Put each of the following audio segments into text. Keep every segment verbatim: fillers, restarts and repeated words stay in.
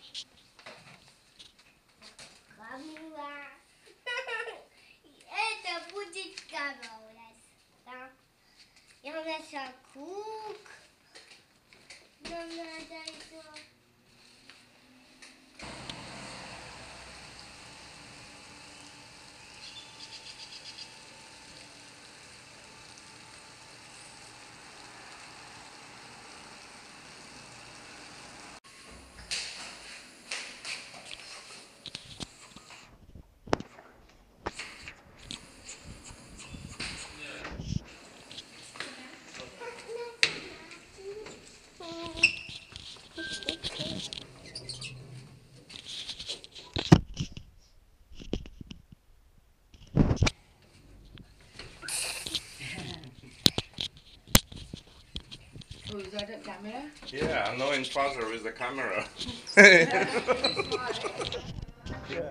Камера. Это будет камера у нас. Да. И у нас круг. Нам надо еще. Oh, is that a camera? Yeah, annoying father with the camera. Yeah.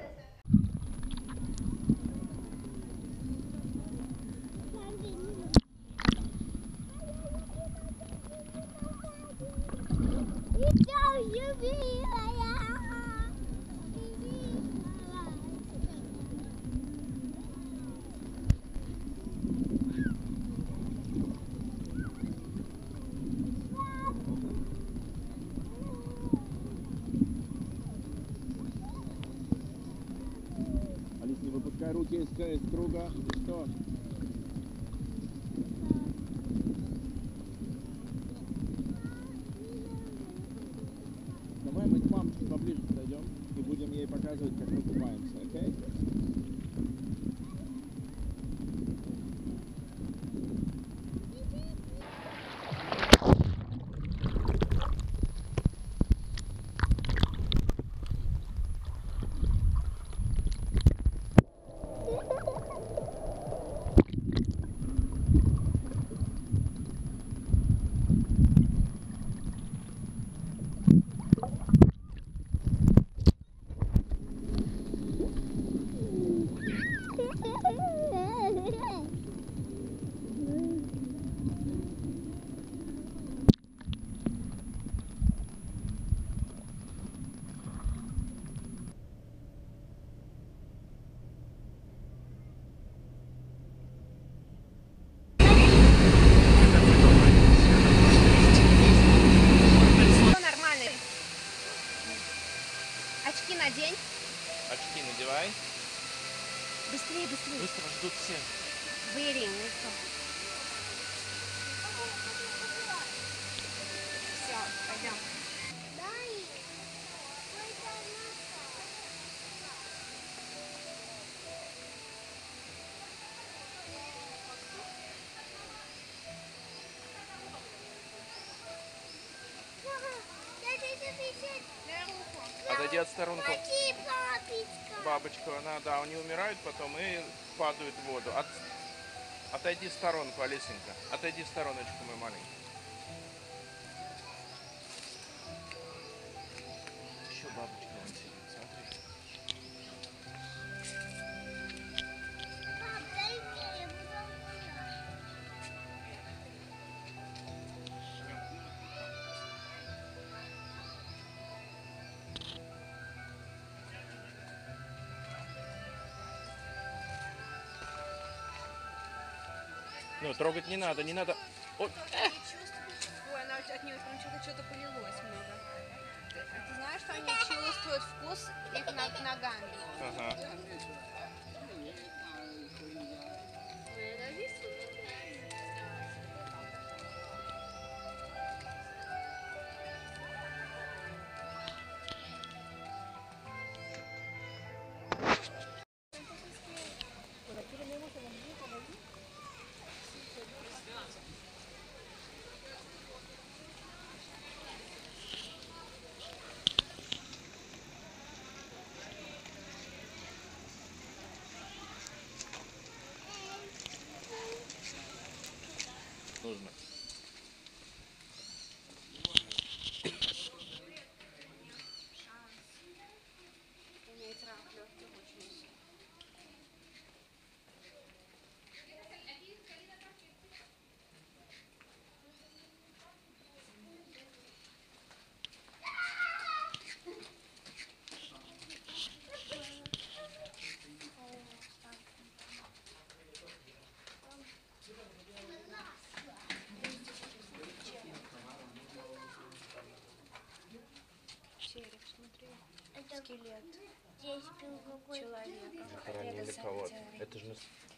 Алис, не выпускай руки из, из круга. И что? Давай мы к мамочке поближе подойдем и будем ей показывать, как мы купаемся, окей? Очки надень. Очки надевай. Быстрее, быстрее. Быстро ждут все. Wearing. Все, пойдем. Отойди от сторонку. Бабочку, она, да, они умирают потом и падают в воду. От... Отойди в сторонку, Алисенька. Отойди в стороночку, мой маленький. Еще бабочка вон сидит, смотри. Ну, трогать не надо, не надо. Ой. Ой, она от нее прям что-то что-то полилось много. Ты, ты знаешь, что они чувствуют вкус их ногами? Ага. Нужно. портрет Здесь был какой-то. человека. Хоронили Это кого-то. Сантьяго. Это же...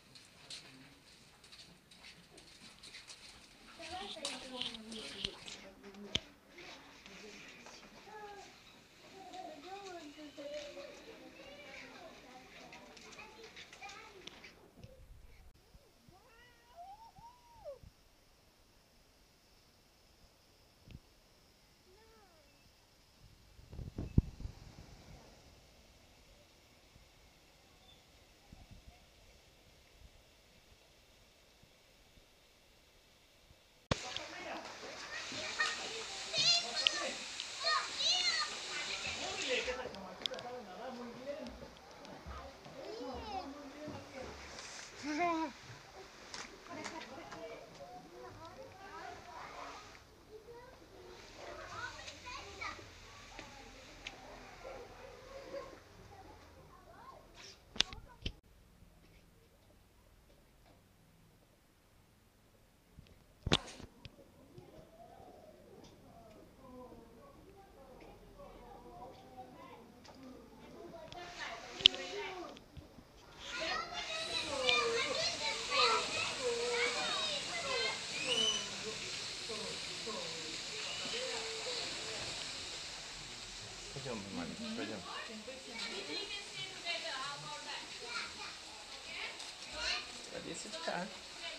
Пойдем, маленький, пойдем. Алисочка.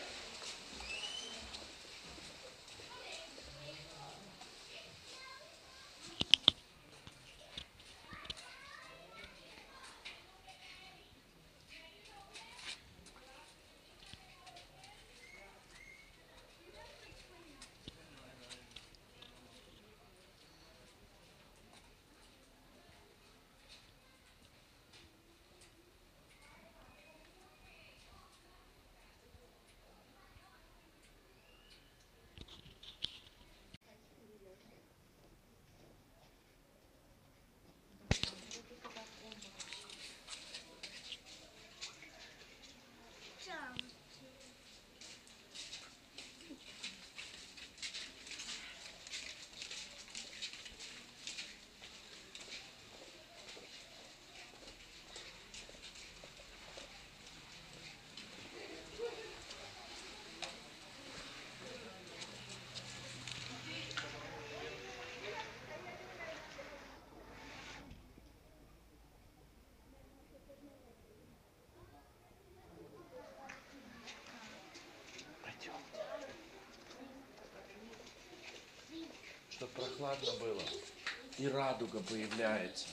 Чтобы прохладно было. И радуга появляется.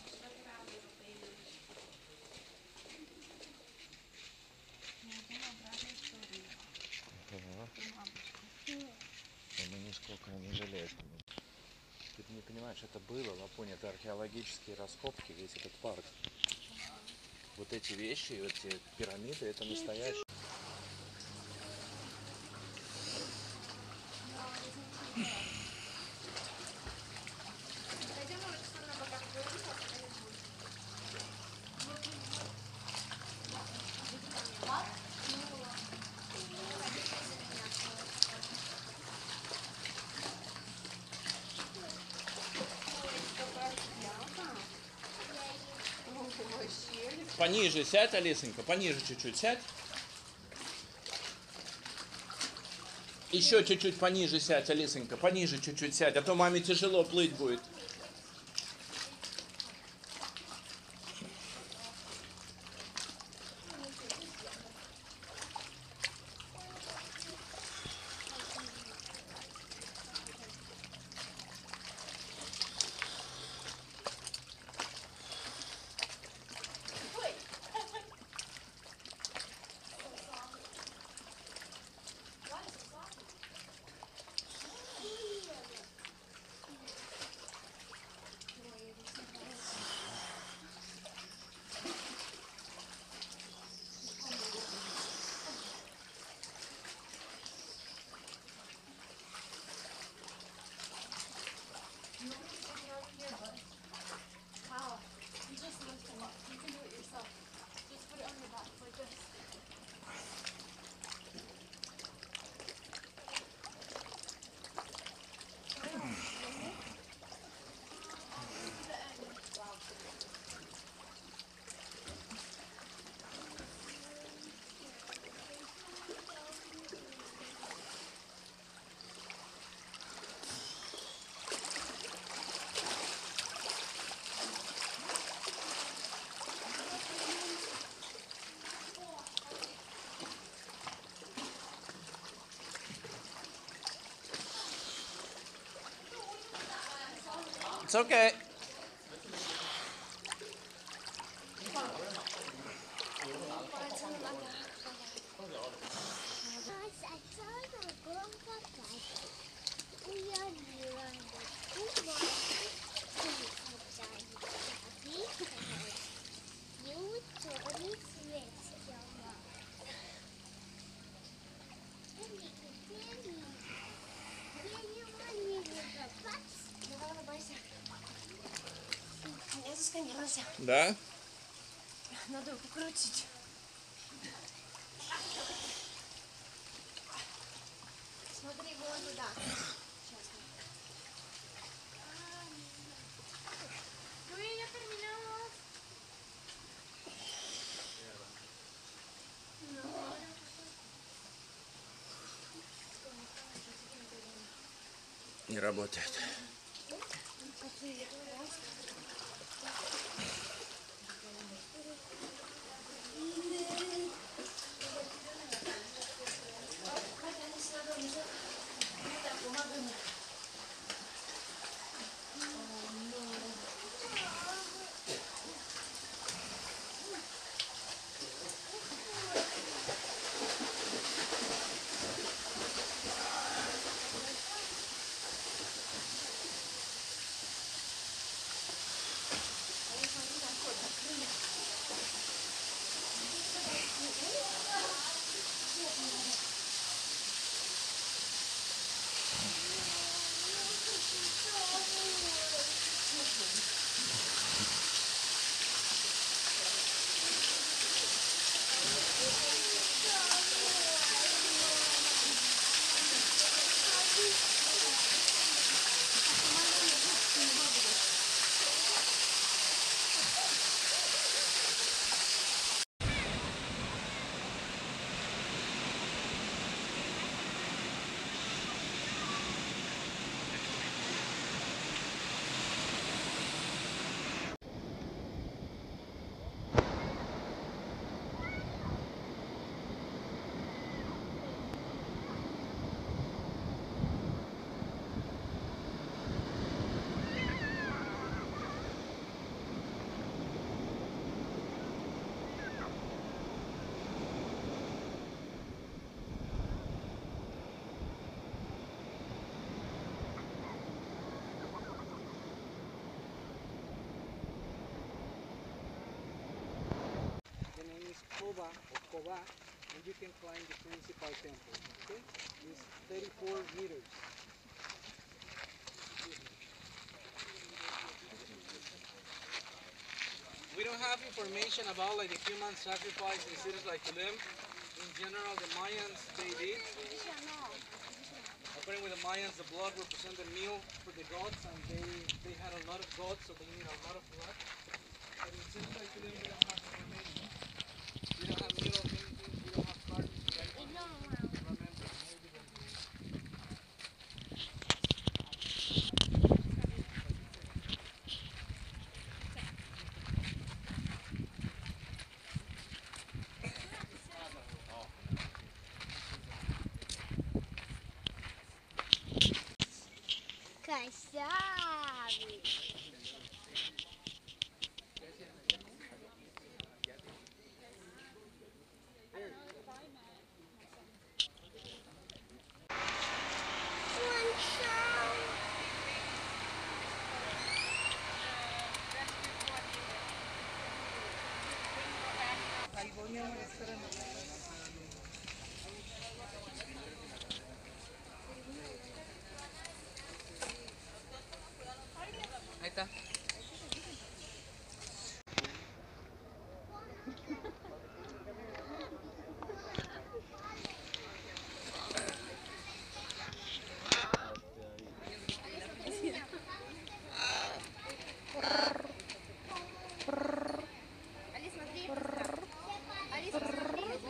Ага. Мы нисколько не жалеем. Ты не понимаешь, это было, Лапунь, это археологические раскопки, весь этот парк. Вот эти вещи, эти пирамиды, это настоящие. Пониже сядь, Алисонька, пониже чуть-чуть сядь. Еще чуть-чуть пониже сядь, Алисонька, пониже чуть-чуть сядь, а то маме тяжело плыть будет. It's okay. Я засканировался. Да? Надо его покрутить. Смотри, вот туда. Сейчас. Ну и я терминала. Не работает. The name is Koba or Koba, and you can climb the principal temple. Okay, it's thirty-four meters. We don't have information about like the human sacrifice in cities like Tulum. In general, the Mayans they did. According with the Mayans, the blood represented meal for the gods, and they they had a lot of gods, so they need a lot of blood. But in cities like Tulum, we don't have information. We don't have needle paintings, we don't have carvings. We don't remember. Maybe they do. Красавец! Ahí está. Али, смотри. Али, смотри.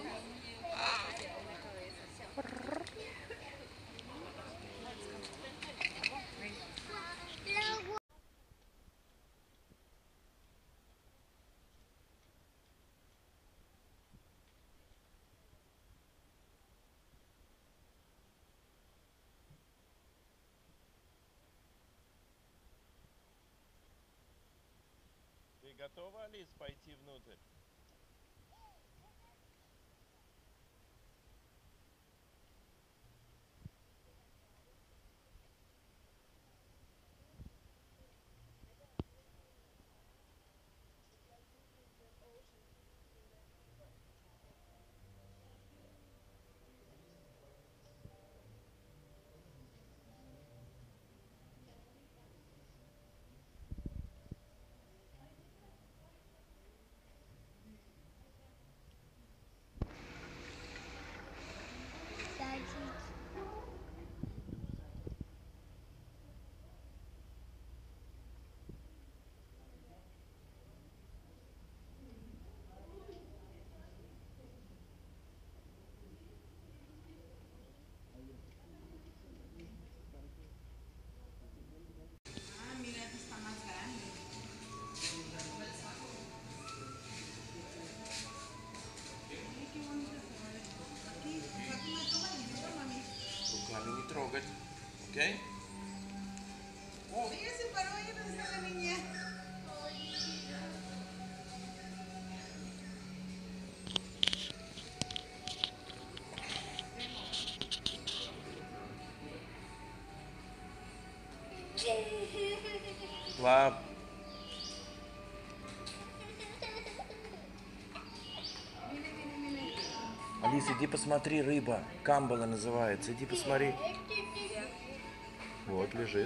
готова, Алис, пойти внутрь? Руками не трогать, окей? Ella se paró, ella no está la niña. Лап. Алис, иди посмотри, рыба. Камбала называется. Иди посмотри. Вот, лежит.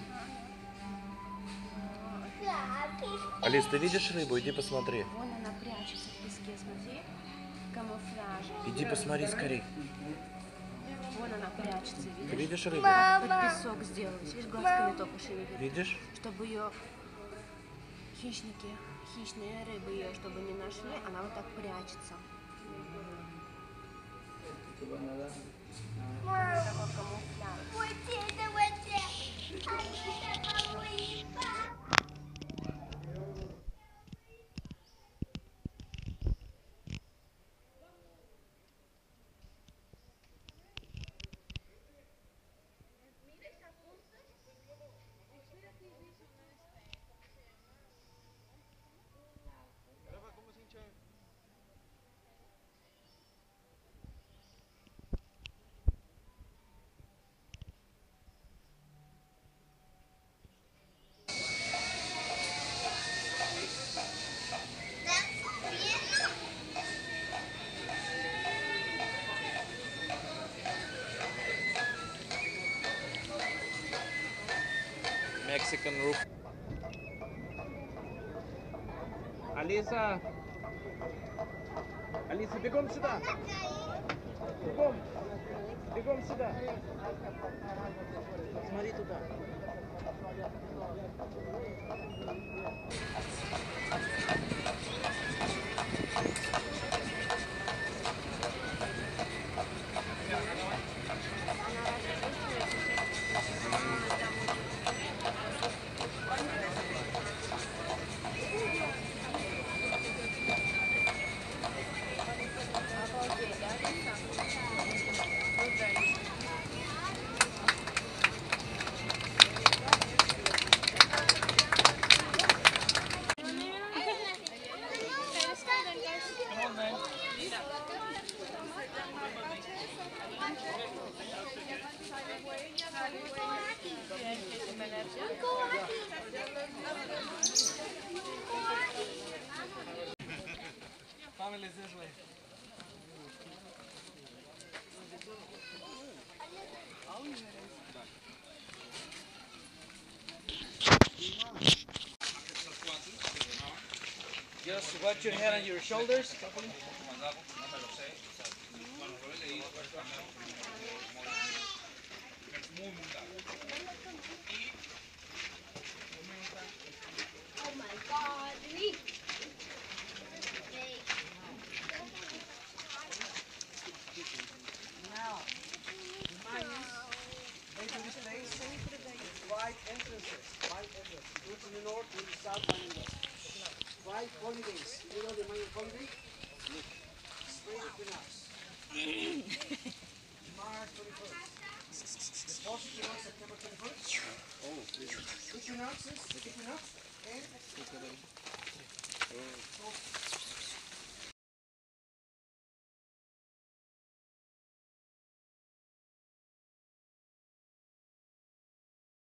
Алис, ты видишь рыбу? Иди посмотри. Вон она прячется в песке, смотри. Камуфляж. Иди посмотри скорей. Вон она прячется, видишь? Ты видишь рыбу? Под песок сделалась. Видишь, глазками только шевелит. Видишь? Чтобы ее хищники, хищные рыбы ее, чтобы не нашли, она вот так прячется. Мам, Такой камуфляж. вот это вот это. А это мой папа. Rafa, ¿cómo se hincha? Mexican roof. Алиса! Алиса, бегом сюда! Бегом! Бегом сюда! Смотри туда. Families this way. Just watch your head on your shoulders. Oh my God, we. Now, make to this place five entrances. Five entrances. Go to the north, to the south, and the west. Five holidays. You know the Mayan holiday? Spring equinox. March twenty-first. The solstice, September twenty-first. Oh, equinoxes, equinox, and So